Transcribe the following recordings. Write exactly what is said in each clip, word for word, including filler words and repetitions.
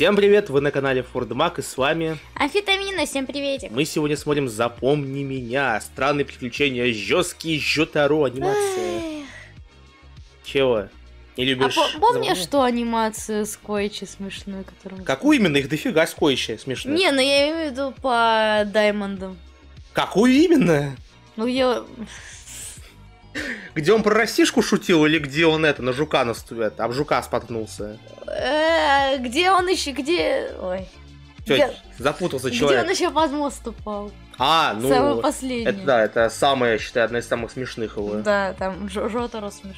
Всем привет, вы на канале Фордмак, и с вами Амфетамина, всем приветик. Мы сегодня смотрим «Запомни меня», странные приключения Жёстки Жотаро, анимация. Эх. Чего? Не любишь? А помнишь, что анимацию с Коичи смешную, которую... Какую именно? Их дофига с Коичи смешную. Не, ну я имею в виду по Даймондам. Какую именно? Ну я... Где он про растишку шутил, или где он это, на жука наступает, об жука споткнулся? Э, Где он еще, где... Ой. Чё, Где... запутался Где человек. он еще под мост упал? А, ну... Самый последний. Это да, это самое, я считаю, одна из самых смешных его. Да, там Жо- Жотаро смешно.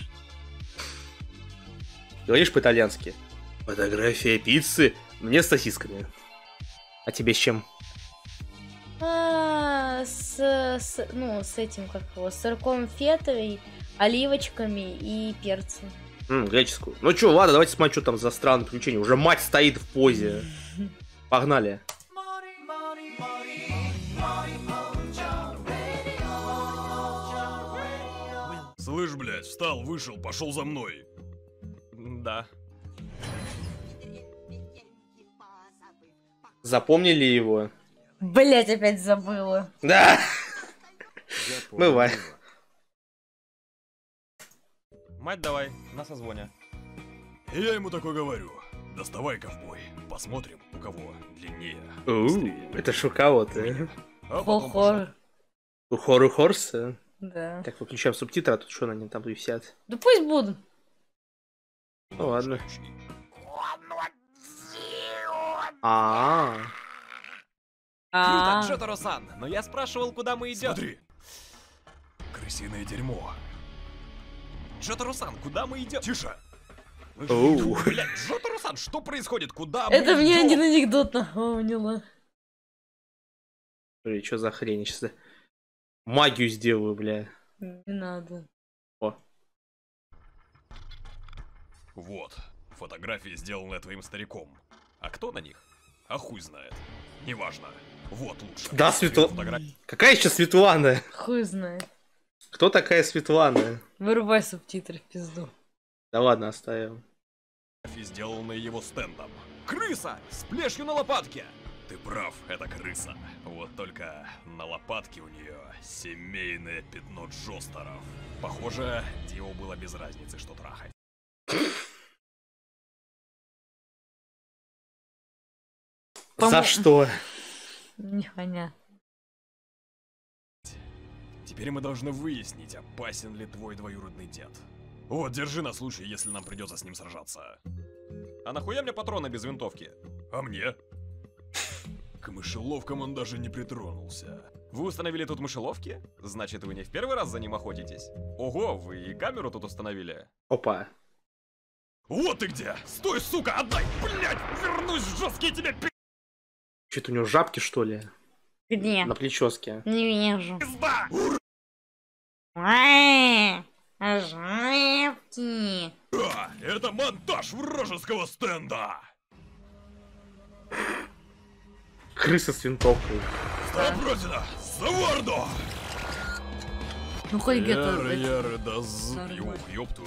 Говоришь по-итальянски? Фотография пиццы мне с сосисками. А тебе с чем? А, с, с- ну, с этим, как его, с сырком фетовый, оливочками и перцем. М, греческую. Ну чё, ладно, давайте смотреть, что там за странное приключение. Уже мать стоит в позе. Погнали. Слышь, блядь, встал, вышел, пошел за мной. Да. Запомнили его? Блять, опять забыла. Да! Бывай. Мать, давай, на созвоне. И я ему такой говорю. Доставай, ковбой. Посмотрим, у кого длиннее. Ууу, это ж у кого-то. А потом пошел. Хо-хо. У Хору Хорса. Да. Так, выключаем субтитры, а тут что они там висят? Да пусть будут. Ну ладно. А, А, Круто, Джотаро-сан, но я спрашивал, куда мы идем. Смотри. Крысиное дерьмо. Джотаро-сан, куда мы идем? Тише. Оу. Блядь, Джотаро-сан, что происходит? Куда это мы мне идем? один анекдот напомнила. Блин, что за хрень? Я сейчас магию сделаю, бля. Не надо. О. Вот. Фотографии, сделанные твоим стариком. А кто на них? А хуй знает. Неважно. Вот лучше. Да, Светла- Фотографии. Какая еще Светлана? Хуй знает. Кто такая Светлана? Вырубай субтитры в пизду. Да ладно, оставим. Сделанные его стендом. Крыса! С плешью на лопатке! Ты прав, это крыса. Вот только на лопатке у нее семейное пятно Джостеров. Похоже, Дио было без разницы, что трахать. Помо- За что? Непонятно. Теперь мы должны выяснить, опасен ли твой двоюродный дед. Вот, держи на случай, если нам придется с ним сражаться. А нахуя мне патроны без винтовки? А мне? К мышеловкам он даже не притронулся. Вы установили тут мышеловки? Значит, вы не в первый раз за ним охотитесь? Ого, вы и камеру тут установили? Опа. Вот ты где! Стой, сука, отдай! Блять, вернусь, жесткий тебе Что-то у него жабки, что ли? Где? На прическе. Не вижу. пизда! Ай, жабки. А, это монтаж вражеского стенда! Крыса с винтовкой. Стоп, Родина! За варду! Ну хоть где-то... Яры, яры, да з... Нормально. Ёп, ёпту.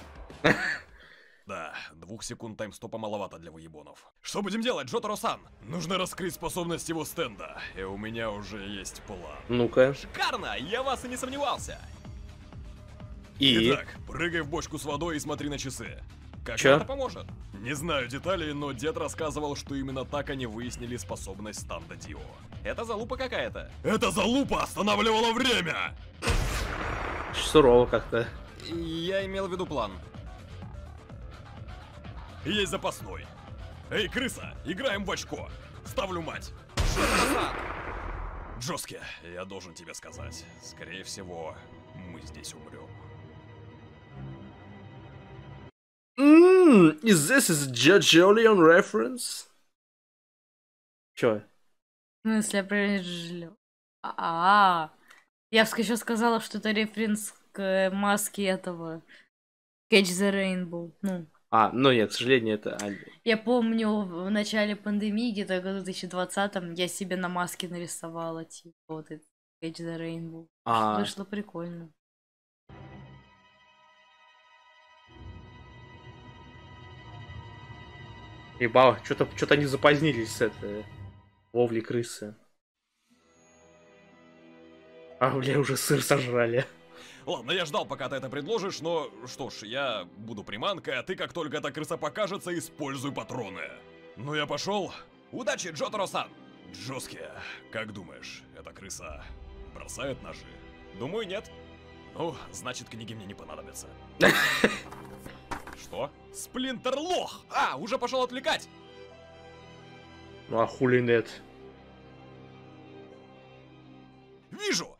Да, двух секунд таймстопа маловато для выебонов. Что будем делать, Джотаро-сан? Нужно раскрыть способность его стенда. И у меня уже есть план. Ну-ка. Шикарно! Я вас и не сомневался! И? Итак, прыгай в бочку с водой и смотри на часы. Как Чё? Это поможет. Не знаю деталей, но дед рассказывал, что именно так они выяснили способность станда Дио. Это залупа какая-то. Эта залупа останавливала время! Сурово как-то. Я имел в виду план. Есть запасной. Эй, крыса, играем в очко. Ставлю мать. Джотаро-сан! Джоски, я должен тебе сказать. Скорее всего, мы здесь умрем. Mmm, is this is Jolion reference? Чё? В смысле, я прожил. А, я бы еще сказала, что это референс к маске этого Catch the Rainbow. Ну, А, ну нет, к сожалению, это... а, я помню, в начале пандемии, где-то в году две тысячи двадцатом, я себе на маске нарисовала, типа, вот это Catch the Rainbow. А. Вышло прикольно. Ебал, что-то что-то они запозднились с этой ловли крысы. А, бля, уже сыр сожрали. Ладно, я ждал, пока ты это предложишь, но что ж, я буду приманкой, а ты, как только эта крыса покажется, используй патроны. Ну я пошел. Удачи, Джотаро-сан! Джоски, как думаешь, эта крыса бросает ножи? Думаю, нет. Ну, значит, книги мне не понадобятся. Что? Сплинтер лох! А, уже пошел отвлекать! Ну а хули нет? Вижу!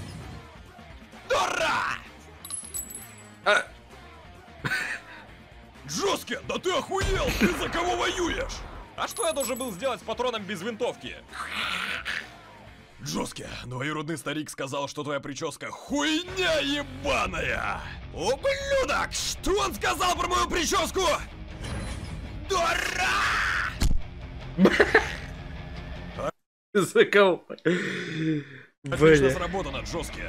Дора! А... Джоски, да ты охуел! Ты за кого воюешь? А что я должен был сделать с патроном без винтовки? Джоски, двоюродный старик сказал, что твоя прическа хуйня ебаная! Ублюдок! Что он сказал про мою прическу? Дура! За кого? Отлично Бля. сработано, Джоски.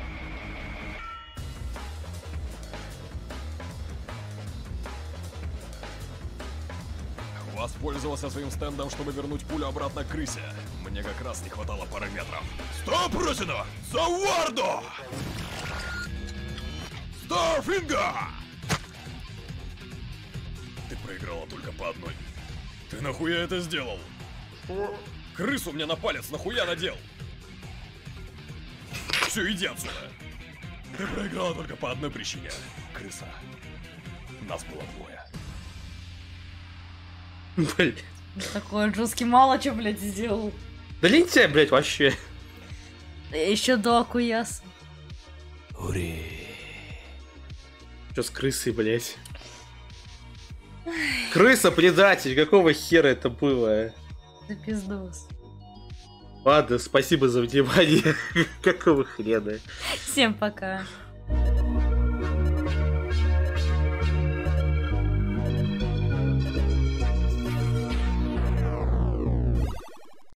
Воспользовался своим стендом, чтобы вернуть пулю обратно к крысе. Мне как раз не хватало пары метров. Стоп, Росино! За Варду! Старфинга! Ты проиграла только по одной. Ты нахуя это сделал? Крысу мне на палец нахуя надел? Все, иди отсюда. Ты проиграла только по одной причине. Крыса. Нас было двое. Блять. Такой жесткий мало что, блядь, сделал. Да лень тебя, блять, вообще. Еще до Акуяса. Ури. Что с крысой, блять? Крыса, предатель, какого хера это было? Да пиздос. Ладно, спасибо за внимание. Какого хрена? Всем пока.